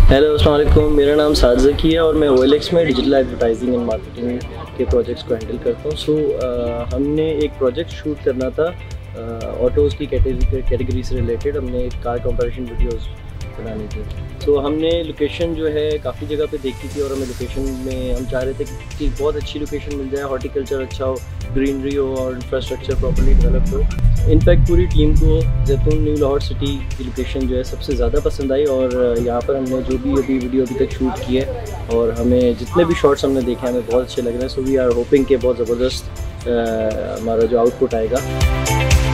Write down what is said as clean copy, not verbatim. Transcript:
Hello अस्सलाम वालेकुम, मेरा नाम साद ज़की है और मैं OLX में डिजिटल एडवर्टाइजिंग एंड मार्केटिंग के प्रोजेक्ट्स को हैंडल करता हूँ। हमने एक प्रोजेक्ट शूट करना था ऑटोज़ की कैटेगरी से रिलेटेड। हमने एक कार कंपैरिजन वीडियोस बनानी थी। हमने लोकेशन जो है काफ़ी जगह पे देखी थी और हमें लोकेशन में हम चाह रहे थे कि बहुत अच्छी लोकेशन मिल जाए, हॉर्टिकल्चर अच्छा हो, ग्रीनरी हो और इंफ्रास्ट्रक्चर प्रॉपर्ली डेवलप्ड हो। इनफैक्ट पूरी टीम को जैतून न्यू लाहौर सिटी की लोकेशन जो है सबसे ज़्यादा पसंद आई और यहाँ पर हमने जो भी अभी वीडियो अभी तक शूट की है और हमें जितने भी शॉट्स हमने देखे हमें बहुत अच्छे लग रहे हैं। सो वी आर होपिंग कि बहुत ज़बरदस्त हमारा जो आउटपुट आएगा।